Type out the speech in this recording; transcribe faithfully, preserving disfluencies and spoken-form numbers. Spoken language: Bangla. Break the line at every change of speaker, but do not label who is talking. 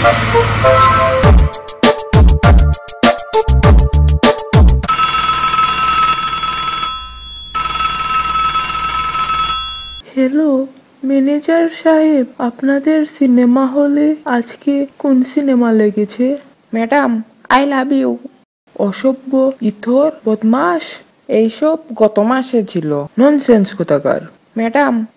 হ্যালো ম্যানেজার সাহেব, আপনাদের সিনেমা হলে আজকে কোন সিনেমা লেগেছে?
Madam, I love you.
অসভ্য, ইথর, বদমাস,
এইসব গত মাসে ছিল।
ননসেন্স কোথাকার।
ম্যাডাম,